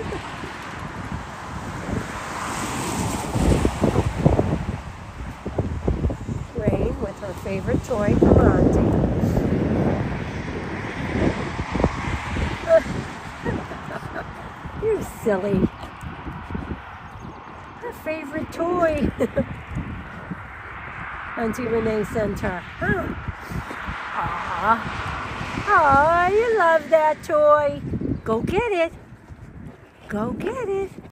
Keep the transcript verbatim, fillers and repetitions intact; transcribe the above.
Rain with her favorite toy from Auntie. You're silly. Her favorite toy. Auntie Renee sent her. Huh? Aw. Aw, you love that toy. Go get it. Go get it.